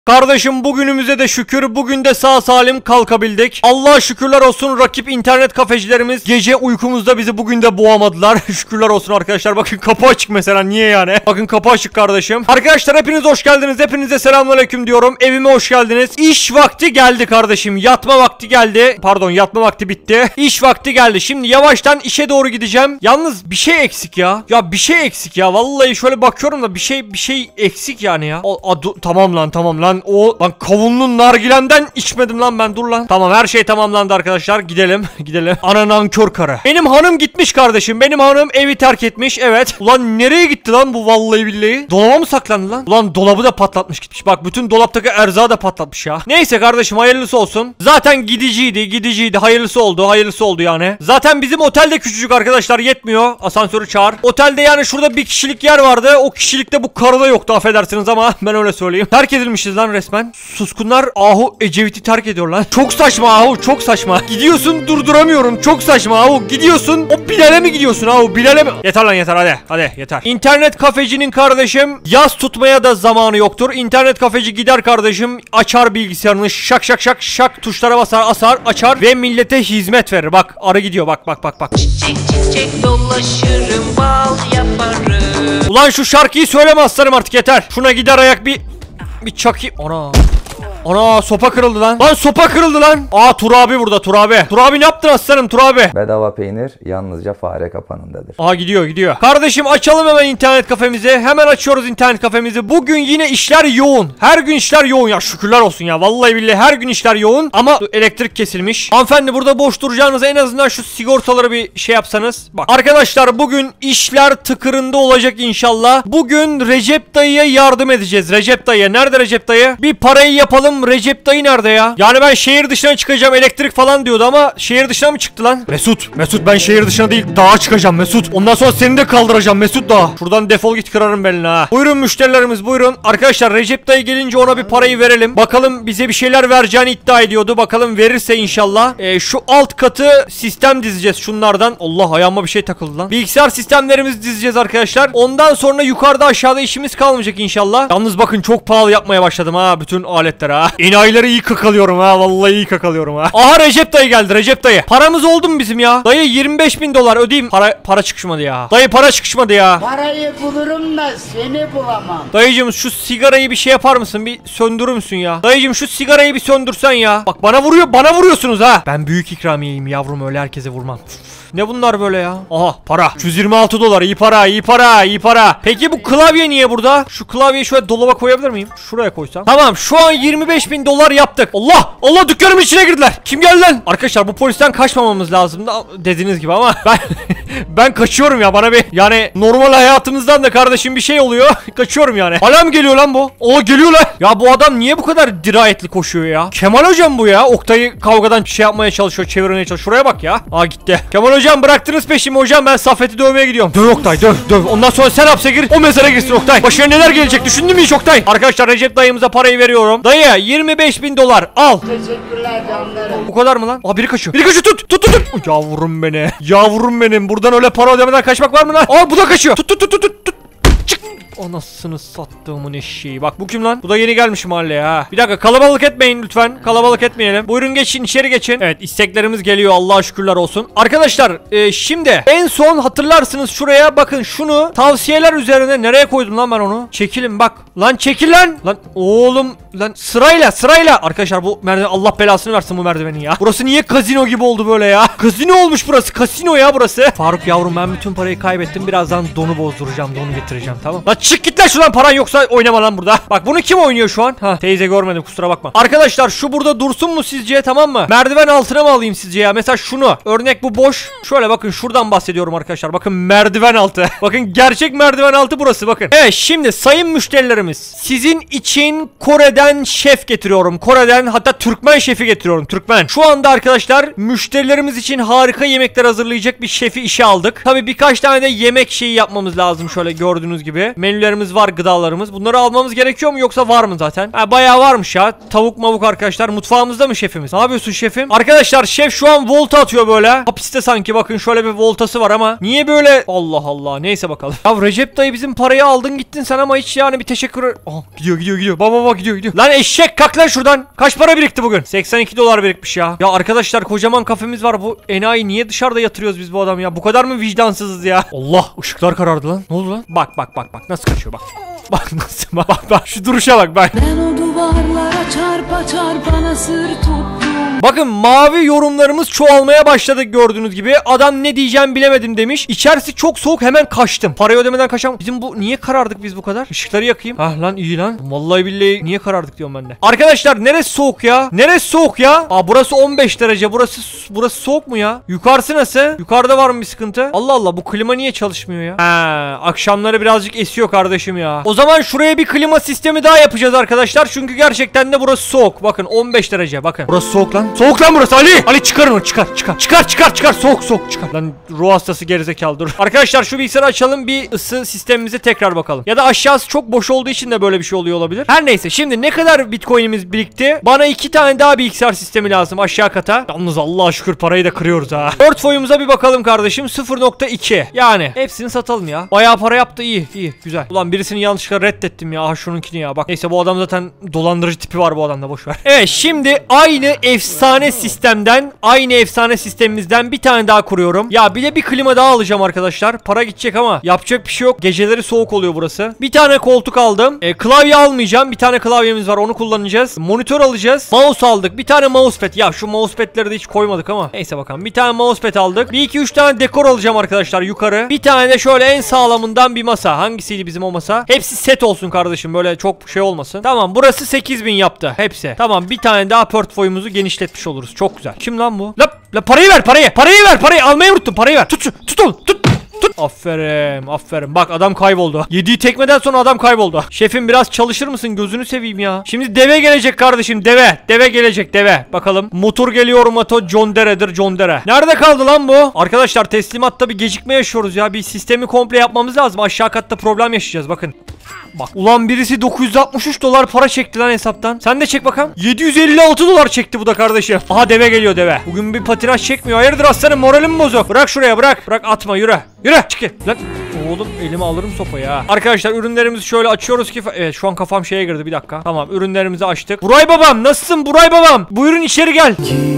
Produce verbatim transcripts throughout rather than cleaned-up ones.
Kardeşim bugünümüze de şükür, bugün de sağ salim kalkabildik. Allah'a şükürler olsun, rakip internet kafecilerimiz gece uykumuzda bizi bugün de boğamadılar. Şükürler olsun arkadaşlar, bakın kapı açık mesela, niye yani? Bakın kapı açık kardeşim. Arkadaşlar hepiniz hoş geldiniz, hepinize selamünaleyküm diyorum. Evime hoş geldiniz. İş vakti geldi kardeşim, yatma vakti geldi. Pardon, yatma vakti bitti. İş vakti geldi, şimdi yavaştan işe doğru gideceğim. Yalnız bir şey eksik ya. Ya bir şey eksik ya, vallahi şöyle bakıyorum da bir şey bir şey eksik yani ya. O, a, tamam lan tamam lan. O lan kavunlu nargilenden içmedim lan ben, dur lan. Tamam, her şey tamamlandı arkadaşlar, gidelim gidelim. Ana nankör karı. Benim hanım gitmiş kardeşim, benim hanım evi terk etmiş, evet. Ulan nereye gitti lan bu, vallahi billahi? Dolaba mı saklandı lan? Ulan dolabı da patlatmış gitmiş, bak bütün dolaptaki erzağı da patlatmış ya. Neyse kardeşim, hayırlısı olsun. Zaten gidiciydi gidiciydi, hayırlısı oldu hayırlısı oldu yani. Zaten bizim otel de küçücük arkadaşlar, yetmiyor. Asansörü çağır. Otelde yani şurada bir kişilik yer vardı, o kişilikte bu karı da yoktu, affedersiniz ama ben öyle söyleyeyim. Terk edilmişiz lan resmen. Suskunlar Ahu Ecevit'i terk ediyor lan. Çok saçma Ahu, çok saçma. Gidiyorsun, durduramıyorum. Çok saçma Ahu. Gidiyorsun. O Bilal'e mi gidiyorsun Ahu? Bilal'e mi? Yeter lan yeter, hadi. Hadi yeter. İnternet kafecinin kardeşim yaz tutmaya da zamanı yoktur. İnternet kafeci gider kardeşim, açar bilgisayarını, şak şak şak şak tuşlara basar, asar, açar ve millete hizmet verir. Bak arı gidiyor, bak bak bak bak. Çiçek çiçek dolaşırım, bal yaparım. Ulan şu şarkıyı söyleme aslanım artık, yeter. Şuna gider ayak bir Bir çakayım. Ana. Ana sopa kırıldı lan. Lan sopa kırıldı lan. Aa Tur abi burada, Tur abi. Tur abi ne yaptın aslanım, Tur abi? Bedava peynir yalnızca fare kapanındadır. Aa gidiyor gidiyor. Kardeşim açalım hemen internet kafemizi. Hemen açıyoruz internet kafemizi. Bugün yine işler yoğun. Her gün işler yoğun ya, şükürler olsun ya. Vallahi billahi her gün işler yoğun. Ama elektrik kesilmiş. Hanımefendi burada boş duracağınıza en azından şu sigortaları bir şey yapsanız. Bak arkadaşlar, bugün işler tıkırında olacak inşallah. Bugün Recep dayıya yardım edeceğiz. Recep dayı. Nerede Recep dayı? Bir parayı yapalım. Recep dayı nerede ya? Yani ben şehir dışına çıkacağım, elektrik falan diyordu ama şehir dışına mı çıktı lan? Mesut, Mesut ben şehir dışına değil dağa çıkacağım Mesut. Ondan sonra seni de kaldıracağım Mesut dağa. Şuradan defol git, kırarım belini ha. Buyurun müşterilerimiz, buyurun. Arkadaşlar Recep dayı gelince ona bir parayı verelim. Bakalım bize bir şeyler vereceğini iddia ediyordu. Bakalım verirse inşallah. Ee, şu alt katı sistem dizeceğiz şunlardan. Allah, ayağıma bir şey takıldı lan. Bilgisayar sistemlerimizi dizeceğiz arkadaşlar. Ondan sonra yukarıda aşağıda işimiz kalmayacak inşallah. Yalnız bakın çok pahalı yapmaya başladım ha bütün aletleri ha. Enayileri iyi kakalıyorum ha, vallahi iyi kakalıyorum ha. Aha Recep dayı geldi, Recep dayı. Paramız oldu mu bizim ya? Dayı yirmi beş bin dolar ödeyeyim. Para para çıkışmadı ya. Dayı para çıkışmadı ya. Parayı bulurum da seni bulamam. Dayıcım şu sigarayı bir şey yapar mısın? Bir söndürür müsün ya? Dayıcım şu sigarayı bir söndürsen ya. Bak bana vuruyor, bana vuruyorsunuz ha. Ben büyük ikramiyeyim yavrum, öyle herkese vurmam. Ne bunlar böyle ya? Aha para. yüz yirmi altı dolar, iyi para, iyi para, iyi para. Peki bu klavye niye burada? Şu klavyeyi şöyle dolaba koyabilir miyim? Şuraya koysam. Tamam, şu an yirmi beş bin dolar yaptık. Allah! Allah, dükkanımın içine girdiler. Kim geldi lan? Arkadaşlar bu polisten kaçmamamız lazımdı dediğiniz gibi ama ben ben kaçıyorum ya, bana bir yani normal hayatımızdan da kardeşim bir şey oluyor. Kaçıyorum yani. Hala mı geliyor lan bu? O geliyor lan. Ya bu adam niye bu kadar dirayetli koşuyor ya? Kemal hocam bu ya. Oktay'ı kavgadan şey yapmaya çalışıyor, çevirmeye çalışıyor. Şuraya bak ya. Aa gitti. Kemal hocam bıraktınız peşimi hocam, ben Saffet'i dövmeye gidiyorum. Döv Oktay, döv döv. Ondan sonra sen hapse gir, o mezara girsin Oktay. Başına neler gelecek düşündün mü hiç Oktay? Arkadaşlar Recep dayımıza parayı veriyorum. Dayı yirmi beş bin dolar al. Teşekkürler canlarım. Bu kadar mı lan? Aa biri kaçıyor. Biri kaçıyor, tut tut tut tut. Yavrum beni. Yavrum benim. Buradan öyle para ödemeden kaçmak var mı lan? Aa bu da kaçıyor. Tut tut tut tut tut. Çık. Anasını sattığımın eşeği. Bak bu kim lan? Bu da yeni gelmiş mahalleye ha. Bir dakika, kalabalık etmeyin lütfen. Kalabalık etmeyelim. Buyurun geçin, içeri geçin. Evet, isteklerimiz geliyor, Allah'a şükürler olsun. Arkadaşlar e, şimdi en son hatırlarsınız şuraya bakın, şunu tavsiyeler üzerine nereye koydum lan ben onu? Çekilin bak. Lan çekil lan. Lan oğlum lan, sırayla sırayla. Arkadaşlar bu merdiven, Allah belasını versin bu merdivenin ya. Burası niye kazino gibi oldu böyle ya? Kazino olmuş burası. Kasino ya burası. Faruk yavrum, ben bütün parayı kaybettim. Birazdan donu bozduracağım. Donu getireceğim, tamam. Lan çık git lan şuradan, paran yoksa oynama lan burada. Bak bunu kim oynuyor şu an? Ha teyze görmedim, kusura bakma. Arkadaşlar şu burada dursun mu sizce, tamam mı? Merdiven altına mı alayım sizce ya? Mesela şunu. Örnek bu boş. Şöyle bakın, şuradan bahsediyorum arkadaşlar. Bakın merdiven altı. Bakın gerçek merdiven altı burası, bakın. Evet şimdi sayın müşterilerimiz, sizin için Kore'den şef getiriyorum. Kore'den, hatta Türkmen şefi getiriyorum. Türkmen. Şu anda arkadaşlar müşterilerimiz için harika yemekler hazırlayacak bir şefi işe aldık. Tabii birkaç tane de yemek şeyi yapmamız lazım, şöyle gördüğünüz gibi. Menülerimiz var, gıdalarımız. Bunları almamız gerekiyor mu yoksa var mı zaten? Ha, bayağı varmış ya. Tavuk mavuk arkadaşlar. Mutfağımızda mı şefimiz? Ne yapıyorsun şefim? Arkadaşlar şef şu an volta atıyor böyle. Hapiste sanki, bakın şöyle bir voltası var ama. Niye böyle? Allah Allah. Neyse bakalım. Ya Recep dayı bizim parayı aldın gittin sen ama hiç yani bir teşekkür... Aha gidiyor gidiyor gidiyor. Baba baba gidiyor gidiyor. Tüh. Lan eşek kalk lan şuradan. Kaç para birikti bugün? seksen iki dolar birikmiş ya. Ya arkadaşlar kocaman kafemiz var. Bu enayi niye dışarıda yatırıyoruz biz bu adam ya? Bu kadar mı vicdansızız ya? Allah ışıklar karardı lan. Ne oldu lan? Bak bak bak bak nasıl kaçıyor bak. Bak nasıl bak bak, bak şu duruşa bak bak. Ben o duvarlara çarpa çarpa nasır tuttum. Bakın mavi yorumlarımız çoğalmaya başladı gördüğünüz gibi. Adam ne diyeceğim bilemedim demiş. İçerisi çok soğuk hemen kaçtım. Parayı ödemeden kaçam. Bizim bu niye karardık biz bu kadar? Işıkları yakayım. Ah lan iyi lan. Vallahi billahi niye karardık diyorum ben de. Arkadaşlar neresi soğuk ya? Neresi soğuk ya? Aa burası on beş derece. Burası burası soğuk mu ya? Yukarısı nasıl? Yukarıda var mı bir sıkıntı? Allah Allah bu klima niye çalışmıyor ya? Ha, akşamları birazcık esiyor kardeşim ya. O zaman şuraya bir klima sistemi daha yapacağız arkadaşlar. Çünkü gerçekten de burası soğuk. Bakın on beş derece bakın. Burası soğuk lan. Soğuk lan burası Ali. Ali çıkar onu çıkar çıkar. Çıkar çıkar çıkar. Soğuk soğuk çıkar. Lan ruh hastası gerizekalı dur. Arkadaşlar şu bilgisayarı açalım bir ısı sistemimize tekrar bakalım. Ya da aşağısı çok boş olduğu için de böyle bir şey oluyor olabilir. Her neyse şimdi ne kadar bitcoin'imiz birikti? Bana iki tane daha bilgisayar sistemi lazım aşağı kata. Yalnız Allah'a şükür parayı da kırıyoruz ha. Portföyümüze bir bakalım kardeşim. sıfır nokta iki. Yani hepsini satalım ya. Bayağı para yaptı iyi iyi güzel. Ulan birisini yanlışlıkla reddettim ya. Aha şununkini ya. Bak neyse bu adam zaten dolandırıcı tipi var bu adamda boş ver. Evet şimdi aynı efsane sistemden aynı efsane sistemimizden bir tane daha kuruyorum. Ya bir de bir klima daha alacağım arkadaşlar. Para gidecek ama yapacak bir şey yok. Geceleri soğuk oluyor burası. Bir tane koltuk aldım. E, klavye almayacağım. Bir tane klavyemiz var onu kullanacağız. Monitör alacağız. Mouse aldık. Bir tane mousepad. Ya şu mousepad'leri de hiç koymadık ama. Neyse bakalım. Bir tane mousepad aldık. Bir iki üç tane dekor alacağım arkadaşlar yukarı. Bir tane de şöyle en sağlamından bir masa. Hangisiydi bizim o masa? Hepsi set olsun kardeşim. Böyle çok şey olmasın. Tamam burası sekiz bin yaptı. Hepsi. Tamam bir tane daha portföyümüzü genişletmiş oluruz. Çok güzel. Kim lan bu? La, la parayı ver parayı. Parayı ver parayı. Almayı unuttum. Parayı ver. Tut şu. Tut oğlum. Tut. Tut. Aferin aferin bak adam kayboldu. Yediği tekmeden sonra adam kayboldu. Şefim biraz çalışır mısın gözünü seveyim ya. Şimdi deve gelecek kardeşim deve. Deve gelecek deve. Bakalım motor geliyor motor John Dere'dir John Dere. Nerede kaldı lan bu? Arkadaşlar teslimatta bir gecikme yaşıyoruz ya. Bir sistemi komple yapmamız lazım. Aşağı katta problem yaşayacağız bakın. Bak ulan birisi dokuz yüz altmış üç dolar para çekti lan hesaptan. Sen de çek bakalım. yedi yüz elli altı dolar çekti bu da kardeşim. Aha deve geliyor deve. Bugün bir patinaj çekmiyor. Hayırdır aslanım moralim bozuk. Bırak şuraya bırak. Bırak atma yürü. Yürü çık. Lan oğlum elime alırım sopayı ha. Arkadaşlar ürünlerimizi şöyle açıyoruz ki. Evet şu an kafam şeye girdi bir dakika. Tamam ürünlerimizi açtık. Buray babam nasılsın Buray babam? Buyurun içeri gel.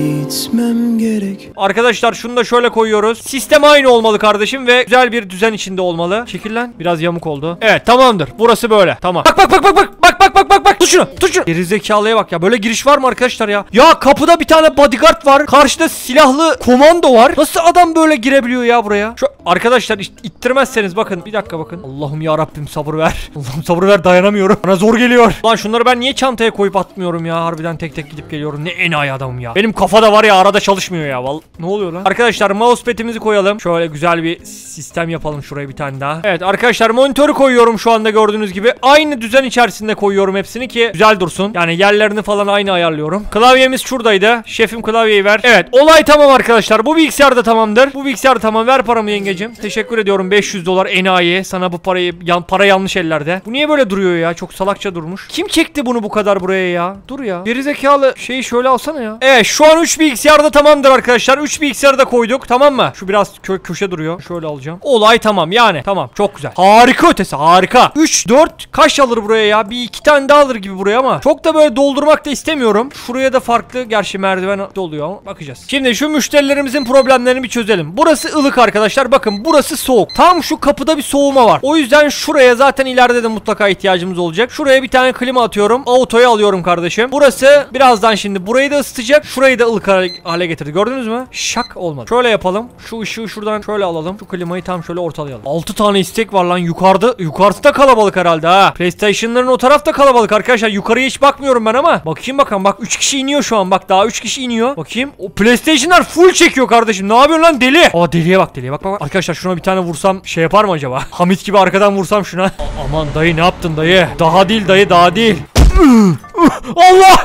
Gitmem gerek. Arkadaşlar şunu da şöyle koyuyoruz. Sistem aynı olmalı kardeşim ve güzel bir düzen içinde olmalı. Çekil lan. Biraz yamuk oldu. Evet tamamdır. Burası böyle. Tamam. Bak bak bak bak bak. Bak bak bak bak bak. Tut şunu. Tut şunu. Gerizekalıya bak ya. Böyle giriş var mı arkadaşlar ya? Ya kapıda bir tane bodyguard var. Karşıda silahlı komando var. Nasıl adam böyle girebiliyor ya buraya? Şu arkadaşlar ittirmezseniz bakın. Bir dakika bakın. Allah'ım ya Rabbim sabır ver. Allah'ım sabır ver dayanamıyorum. Bana zor geliyor. Lan şunları ben niye çantaya koyup atmıyorum ya? Harbiden tek tek gidip geliyorum. Ne enayi adamım ya. Benim kafada var ya arada çalışmıyor ya. Vallahi ne oluyor lan? Arkadaşlar mousepad'imizi koyalım. Şöyle güzel bir sistem yapalım şuraya bir tane daha. Evet arkadaşlar monitörü koyuyorum şu anda gördüğünüz gibi. Aynı düzen içerisinde koyuyorum hepsini ki güzel dursun. Yani yerlerini falan aynı ayarlıyorum. Klavyemiz şuradaydı. Şefim klavyeyi ver. Evet olay tamam arkadaşlar. Bu bilgisayar da tamamdır. Bu bilgisayar tamam. Ver paramı yengecim. Teşekkür ediyorum. beş yüz dolar enayi. Sana bu parayı yan, para yanlış ellerde. Bu niye böyle duruyor ya? Çok salakça durmuş. Kim çekti bunu bu kadar buraya ya? Dur ya. Gerizekalı şeyi şöyle alsana ya. Evet şu an üç bilgisayar da tamamdır arkadaşlar. üç bilgisayarı da koyduk. Tamam mı? Şu biraz kö köşe duruyor. Şöyle alacağım. Olay tamam yani. Tamam çok güzel. Harika ötesi harika. üç dört kaç alır buraya ya? Bir iki tane daha alır gibi buraya ama çok da böyle doldurmak da istemiyorum. Şuraya da farklı gerçi merdiven doluyor ama bakacağız. Şimdi şu müşterilerimizin problemlerini bir çözelim. Burası ılık arkadaşlar. Bakın burası soğuk. Tam şu kapıda bir soğuma var. O yüzden şuraya zaten ileride de mutlaka ihtiyacımız olacak. Şuraya bir tane klima atıyorum. Auto'yu alıyorum kardeşim. Burası birazdan şimdi burayı da ısıtacak. Şurayı da ılık hale getirdi. Gördünüz mü? Şak olmadı. Şöyle yapalım. Şu ışığı şuradan şöyle alalım. Şu klimayı tam şöyle ortalayalım. altı tane istek var lan. Yukarıda yukarıda kalabalık herhalde ha. PlayStation'ların o tarafta kalabalık arkadaşlar. Yukarıya hiç bakmıyorum ben ama. Bakayım bakalım. Bak üç kişi iniyor şu an. Bak daha üç kişi iniyor. Bakayım. O PlayStation'lar full çekiyor kardeşim. Ne yapıyorsun lan deli? Aa deliye bak deliye bak bak. Arkadaşlar şuna bir tane vursam şey yapar mı acaba? Hamit gibi arkadan vursam şuna. Aman dayı ne yaptın dayı? Daha değil dayı daha değil. Allah!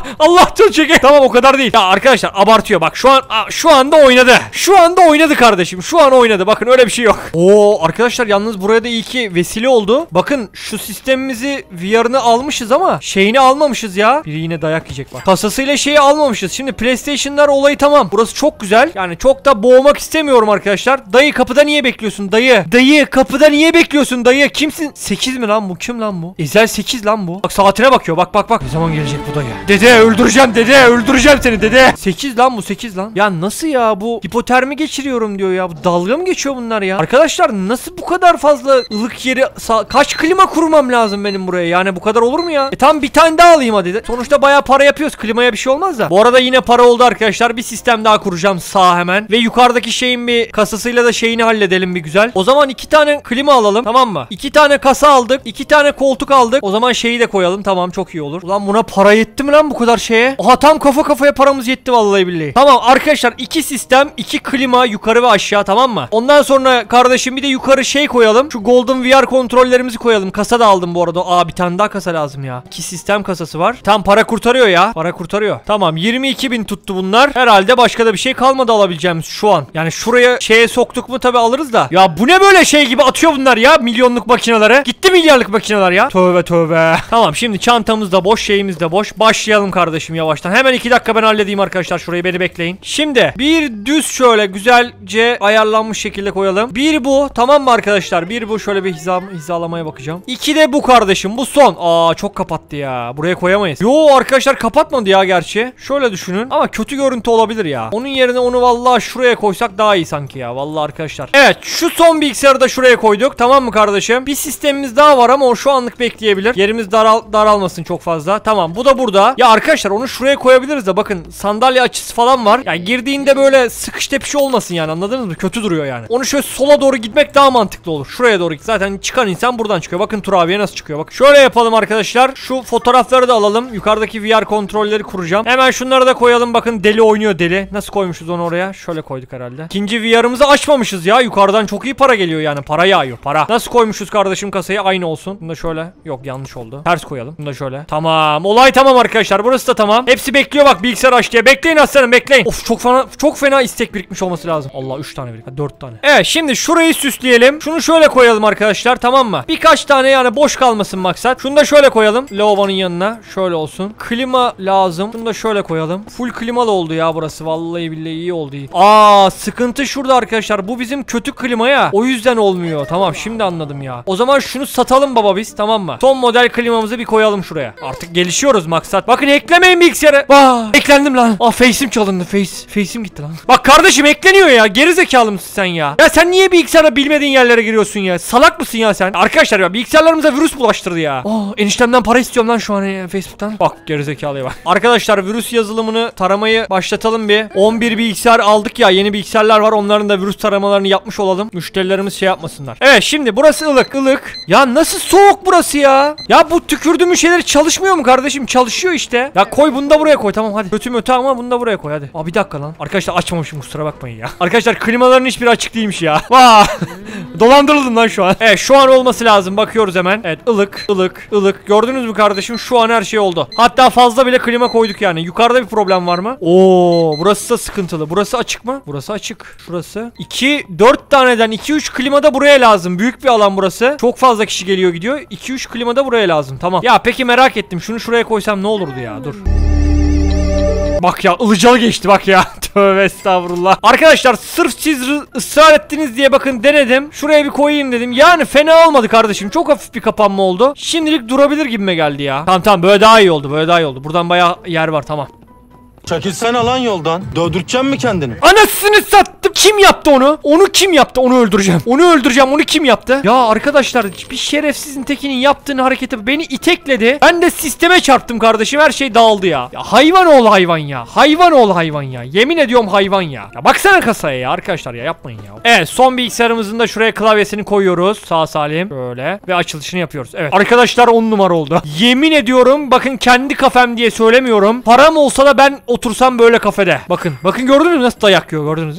Allah çok çeke. Tamam o kadar değil. Ya arkadaşlar abartıyor bak şu an şu anda oynadı. Şu anda oynadı kardeşim. Şu an oynadı. Bakın öyle bir şey yok. Oo arkadaşlar yalnız buraya da iyi ki vesile oldu. Bakın şu sistemimizi V R'ını almışız ama şeyini almamışız ya. Biri yine dayak yiyecek bak. Kasasıyla şeyi almamışız. Şimdi PlayStation'lar olayı tamam. Burası çok güzel. Yani çok da boğmak istemiyorum arkadaşlar. Dayı kapıda niye bekliyorsun dayı? Dayı kapıda niye bekliyorsun dayı? Kimsin? sekiz mi lan bu? Kim lan bu? Ezel sekiz lan bu. Bak saatine bakıyor. Bak bak bak. Ne zaman gelecek bu dayı? Dede öldüreceğim dede. Öldüreceğim seni dede. sekiz lan bu sekiz lan. Ya nasıl ya bu? Hipotermi geçiriyorum diyor ya. Bu dalga mı geçiyor bunlar ya? Arkadaşlar nasıl bu kadar fazla ılık yeri kaç klima kurmam lazım benim buraya? Yani bu kadar olur mu ya? E tamam bir tane daha alayım hadi. Sonuçta bayağı para yapıyoruz. Klimaya bir şey olmaz da. Bu arada yine para oldu arkadaşlar. Bir sistem daha kuracağım sağ hemen. Ve yukarıdaki şeyin bir kasasıyla da şeyini halledelim bir güzel. O zaman iki tane klima alalım tamam mı? İki tane kasa aldık. iki tane koltuk aldık. O zaman şeyi de koyalım. Tamam çok iyi olur. Ulan buna para yetti mi lan bu kadar şeye? Aha tam kafa kafaya paramız yetti vallahi billahi. Tamam arkadaşlar iki sistem, iki klima yukarı ve aşağı tamam mı? Ondan sonra kardeşim bir de yukarı şey koyalım. Şu Golden V R kontrollerimizi koyalım. Kasa da aldım bu arada. Aa bir tane daha kasa lazım ya. İki sistem kasası var. Tam para kurtarıyor ya. Para kurtarıyor. Tamam yirmi iki bin tuttu bunlar. Herhalde başka da bir şey kalmadı alabileceğimiz şu an. Yani şuraya şeye soktuk mu tabi alırız da. Ya bu ne böyle şey gibi atıyor bunlar ya. Milyonluk makinelere. Gitti milyarlık makineler ya. Tövbe tövbe. Tamam şimdi çantamız da boş şeyimiz de boş. Başlayalım kardeşim yavaştan. Hemen iki dakika ben halledeyim arkadaşlar. Şurayı beni bekleyin. Şimdi bir düz şöyle güzelce ayarlanmış şekilde koyalım. Bir bu tamam mı arkadaşlar? Bir bu şöyle bir hiza, hizalamaya bakacağım. İki de bu kardeşim. Bu son. Aa çok kapattı ya. Buraya koyamayız. Yo arkadaşlar kapatmadı ya gerçi. Şöyle düşünün. Ama kötü görüntü olabilir ya. Onun yerine onu vallahi şuraya koysak daha iyi sanki ya. Vallahi arkadaşlar. Evet şu son bilgisayarı da şuraya koyduk. Tamam mı kardeşim? Bir sistemimiz daha var ama o şu anlık bekleyebilir. Yerimiz daral daralmasın çok fazla. Tamam bu da burada. Ya arkadaşlar onu şuraya koyabiliriz de bakın sandalye açısı falan var. Yani girdiğinde böyle sıkış tepiş olmasın yani anladınız mı? Kötü duruyor yani. Onu şöyle sola doğru gitmek daha mantıklı olur. Şuraya doğru git. Zaten çıkan insan buradan çıkıyor. Bakın Tur abiye nasıl çıkıyor. Bak şöyle yapalım arkadaşlar. Şu fotoğrafları da alalım. Yukarıdaki V R kontrolleri kuracağım. Hemen şunları da koyalım. Bakın deli oynuyor deli. Nasıl koymuşuz onu oraya? Şöyle koyduk herhalde. İkinci V R'ımızı açmamışız ya. Yukarıdan çok iyi para geliyor yani. Para yağıyor. Para. Nasıl koymuşuz kardeşim kasayı? Aynı olsun. Bunu da şöyle. Yok yanlış oldu. Ters koyalım. Bunu da şöyle. Tamam. Olay tamam arkadaşlar. Burası da tamam. Hepsi bekliyor bak bilgisayar aç diye. Bekleyin aslanım bekleyin. Of çok fena çok fena istek birikmiş olması lazım. Allah üç tane birikmiş. dört tane. Evet şimdi şurayı süsleyelim. Şunu şöyle koyalım arkadaşlar tamam mı? Birkaç tane yani boş kalmasın maksat. Şunu da şöyle koyalım. Lavabonun yanına. Şöyle olsun. Klima lazım. Şunu da şöyle koyalım. Full klimalı oldu ya burası. Vallahi billahi iyi oldu. Iyi. Aa sıkıntı şurada arkadaşlar. Bu bizim kötü klimaya. O yüzden olmuyor. Tamam şimdi anladım ya. O zaman şunu satalım baba biz tamam mı? Son model klimamızı bir koyalım şuraya. Artık gelişiyoruz maksat. Bakın eklemeyin bilgisayarı. Vaa eklendim lan. Aa face'im çalındı. Face. Face'im gitti lan. Bak kardeşim ekleniyor ya. Gerizekalı mısın sen ya? Ya sen niye bilgisayara bilmediğin yerlere giriyorsun ya? Salak mısın ya sen? Arkadaşlar ya bilgisayarlarımıza virüs bulaştırdı ya. Aa eniştemden para istiyorum lan şu an ya, Facebook'tan. Bak gerizekalıya bak. Arkadaşlar virüs yazılımını taramayı başlatalım bir. on bir bilgisayar aldık ya. Yeni bilgisayarlar var. Onların da virüs taramalarını yapmış olalım. Müşterilerimiz şey yapmasınlar. Evet şimdi burası ılık ılık. Ya nasıl soğuk burası ya? Ya bu tükürdüğümün şeyleri çalışmıyor mu kardeşim? Çalışıyor işte. Ya koy bunu da buraya koy. Tamam hadi. Kötü mötü ama bunu da buraya koy hadi. Aa bir dakika lan. Arkadaşlar açmamışım kusura bakmayın ya. Arkadaşlar klimaların hiçbiri açık değilmiş ya. Vaa. Dolandırıldım lan şu an. Evet şu an olması lazım. Bakıyoruz hemen. Evet ılık ılık ılık. Gördünüz mü kardeşim? Şu an her şey oldu. Hatta fazla bile klima koyduk yani. Yukarıda bir problem var mı? Oo burası da sıkıntılı. Burası açık mı? Burası açık. Şurası. iki dört taneden iki üç klima da buraya lazım. Büyük bir alan burası. Çok fazla kişi geliyor gidiyor. iki üç klima da buraya lazım. Tamam. Ya peki merak ettim. Şunu şuraya koysam ne olurdu ya? Dur. Bak ya ılıcalı geçti bak ya. Tövbe estağfurullah. Arkadaşlar sırf siz ısrar ettiniz diye bakın denedim. Şuraya bir koyayım dedim. Yani fena olmadı kardeşim. Çok hafif bir kapanma oldu. Şimdilik durabilir gibime geldi ya. Tamam tamam böyle daha iyi oldu. Böyle daha iyi oldu. Buradan bayağı yer var tamam. Çekilsene lan yoldan. Dövdürteceksin mi kendini? Anasını sattım. Kim yaptı onu? Onu kim yaptı? Onu öldüreceğim. Onu öldüreceğim. Onu kim yaptı? Ya arkadaşlar bir şerefsizin tekinin yaptığını hareketi beni itekledi. Ben de sisteme çarptım kardeşim. Her şey dağıldı ya. Ya hayvan ol hayvan ya. Hayvan ol hayvan ya. Yemin ediyorum hayvan ya. Ya baksana kasaya ya arkadaşlar ya yapmayın ya. Evet son bilgisayarımızın da şuraya klavyesini koyuyoruz. Sağ salim. Böyle. Ve açılışını yapıyoruz. Evet. Arkadaşlar on numara oldu. Yemin ediyorum bakın kendi kafem diye söylemiyorum. Param olsa da ben otursam böyle kafede. Bakın. Bakın gördünüz mü nasıl dayak yiyor gördünüz mü? Şimdi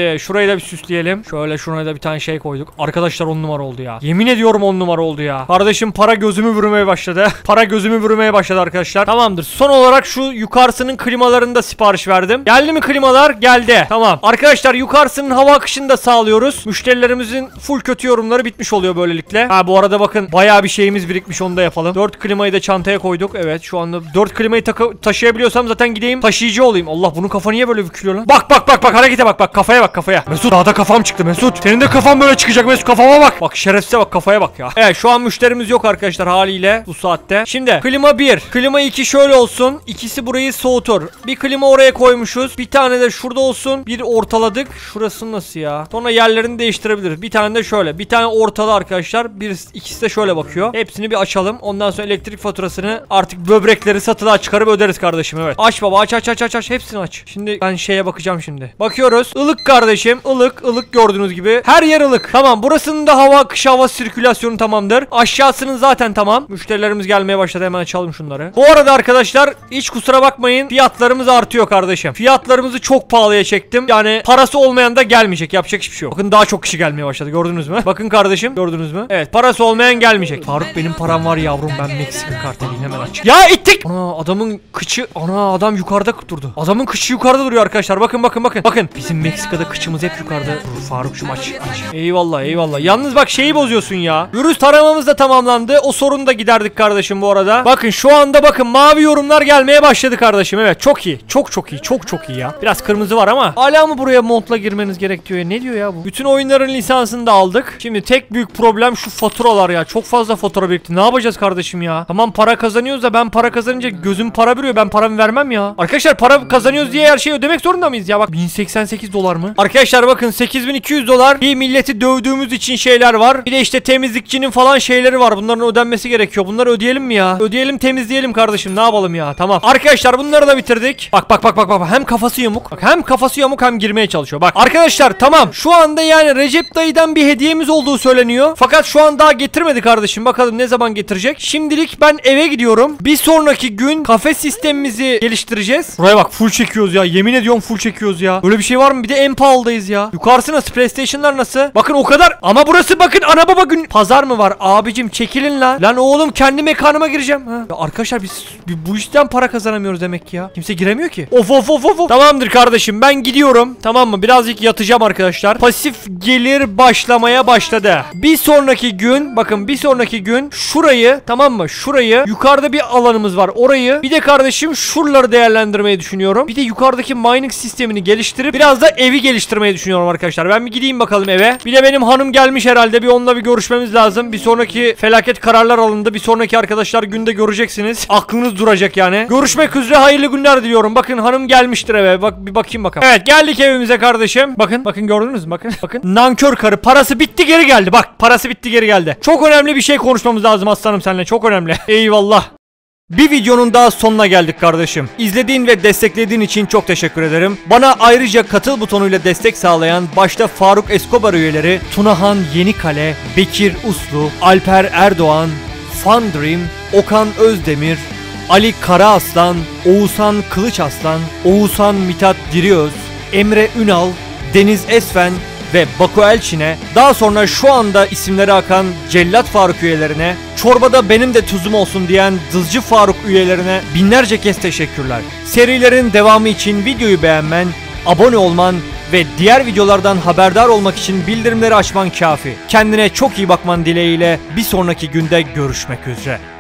Şimdi şurayı da bir süsleyelim. Şöyle şuraya da bir tane şey koyduk. Arkadaşlar on numara oldu ya. Yemin ediyorum on numara oldu ya. Kardeşim para gözümü vurmaya başladı. Para gözümü vurmaya başladı arkadaşlar. Tamamdır. Son olarak şu yukarısının klimalarını da sipariş verdim. Geldi mi klimalar? Geldi. Tamam. Arkadaşlar yukarısının hava akışını da sağlıyoruz. Müşterilerimizin full kötü yorumları bitmiş oluyor böylelikle. Ha bu arada bakın bayağı bir şeyimiz birikmiş, onu da yapalım. dört klimayı da çantaya koyduk. Evet şu anda dört klimayı taşıyabiliyorsam zaten gideyim taşıyıcı olayım. Allah bunun kafa niye böyle bükülüyor lan? Bak bak bak bak harekete bak bak kafaya bak kafaya. Mesut daha da kafam çıktı Mesut. Senin de kafan böyle çıkacak Mesut, kafama bak. Bak şerefsize bak kafaya bak ya. Evet şu an müşterimiz yok arkadaşlar haliyle bu saatte. Şimdi klima bir, klima iki şöyle olsun. İkisi burayı soğutur. Bir klima oraya koymuşuz. Bir tane de şurada olsun. Bir ortaladık. Şurası nasıl ya? Sonra yerlerini değiştirebiliriz. Bir tane de şöyle. Bir tane ortalı arkadaşlar. Bir ikisi de şöyle bakıyor. Hepsini bir açalım. Ondan sonra elektrik faturasını artık böbrekleri satılığa çıkarıp öderiz kardeşim. Evet. Aç baba aç aç aç aç aç. Hepsini aç. Şimdi ben şeye bakacağım şimdi. Bakıyoruz. Ilık kardeşim. Ilık ılık gördüğünüz gibi. Her yer ılık. Tamam. Burasının da hava akışı, hava sirkülasyonu tamamdır. Aşağısının zaten tamam. Müşterilerimiz gelmeye başladı. Hemen açalım şunları. Bu arada arkadaşlar hiç kusura bakmayın. Fiyatlarımız artıyor kardeşim. Fiyatlarımızı çok pahalıya çektim. Yani parası olmayan da gelmeyecek. Yapacak hiçbir şey yok. Bakın daha çok kişi gelmeye başladı. Gördünüz mü? Bakın kardeşim. Gördünüz mü? Evet. Parası olmayan gelmeyecek. Faruk benim param var yavrum. Ben Meksika karteliyim. Hemen aç. Ya ittik. Ana adamın kıçı. Ana adam yukarıda durdu. Adamın kıçı yukarıda duruyor arkadaşlar. Bakın bakın bakın. Bakın. Bizim Meksika'da kıçımız hep yukarıda. Dur Faruk'cum aç. Aç. Eyvallah eyvallah. Yalnız bak şeyi bozuyorsun ya. Virüs taramamız da tamamlandı. O sorunu da giderdik kardeşim bu arada. Bakın şu anda bakın mavi yorumlar gelmeye başladı kardeşim. Evet çok iyi. Çok çok iyi. Çok çok iyi ya. Biraz kırmızı var ama hala mı buraya montla girmeniz gerek diyor ya. Ne diyor ya bu? Bütün oyunların lisansını da aldık. Şimdi tek büyük problem şu faturalar ya. Çok fazla fatura birikti. Ne yapacağız kardeşim ya? Tamam para kazanıyoruz da ben para kazanınca gözüm para bürüyor. Ben paramı vermem ya. Arkadaşlar para kazanıyoruz diye her şeyi ödemek zorunda mıyız ya? Bak bin seksen sekiz dolar mı? Arkadaşlar bakın sekiz bin iki yüz dolar. Bir milleti dövdüğümüz için şeyler var. Bir de işte temizlikçinin falan şeyleri var. Bunların ödenmesi gerekiyor. Bunları ödeyelim mi ya? Ödeyelim temizleyelim kardeşim. Ne yapalım ya? Tamam. Arkadaşlar bunları da bitirdik. Bak bak bak bak bak. Hem kafası yamuk. Bak hem kafası yamuk hem girmeye çalışıyor. Bak arkadaşlar tamam. Şu anda yani Recep dayıdan bir hediyemiz olduğu söyleniyor. Fakat şu an daha getirmedi kardeşim. Bakalım ne zaman getirecek. Şimdilik ben eve gidiyorum. Bir sonraki gün kafe sistemimizi geliştireceğiz. Buraya bak full çekiyoruz ya. Yemin ediyorum full çekiyoruz ya. Böyle bir şey var mı? Bir de en pahalıdayız ya. Yukarısı nasıl? PlayStation'lar nasıl? Bakın o kadar. Ama burası bakın ana baba gün. Pazar mı var? Abicim çekilin lan. Lan oğlum kendi mekanıma gireceğim. Ha. Ya arkadaşlar biz, biz bu işten para kazanamıyoruz demek ki ya. Kimse giremiyor ki. Of of of of. Tamamdır kardeşim ben gidiyorum. Tamam mı? Birazcık yatacağım arkadaşlar. Pasif gelir başlamaya başladı. Bir sonraki gün bakın bir sonraki gün şurayı tamam mı? Şurayı yukarıda bir alanımız var. Orayı bir de kardeşim şuraları değerlendirmeyi düşünüyorum. Bir de yukarıdaki mining sistemini geliştirip biraz da evi geliştirmeyi düşünüyorum arkadaşlar. Ben bir gideyim bakalım eve. Bir de benim hanım gelmiş herhalde. Bir onunla bir görüşmemiz lazım. Bir sonraki felaket kararlar alındı. Bir sonraki arkadaşlar günde göreceksiniz. Aklınız duracak yani. Görüşmek üzere hayırlı günler diliyorum. Bakın hanım gelmiştir eve. Bak bir bakayım bakalım. Evet geldik evimize kardeşim. Bakın bakın gördünüz mü? Bakın bakın. Nankör karı. Parası bitti geri geldi. Bak parası bitti geri geldi. Çok önemli bir şey konuşmamız lazım aslanım seninle. Çok önemli. Eyvallah. Bir videonun daha sonuna geldik kardeşim. İzlediğin ve desteklediğin için çok teşekkür ederim. Bana ayrıca katıl butonuyla destek sağlayan başta Faruk Escobar üyeleri Tunahan Yenikale, Bekir Uslu, Alper Erdoğan, Fun Dream, Okan Özdemir, Ali Karaaslan, Oğuzhan Kılıçaslan, Oğuzhan Mithat Diriöz, Emre Ünal, Deniz Esfen ve Bako Elçin'e, daha sonra şu anda isimleri akan Cellat Faruk üyelerine, çorbada benim de tuzum olsun diyen Dızcı Faruk üyelerine binlerce kez teşekkürler. Serilerin devamı için videoyu beğenmen, abone olman ve diğer videolardan haberdar olmak için bildirimleri açman kafi. Kendine çok iyi bakman dileğiyle bir sonraki günde görüşmek üzere.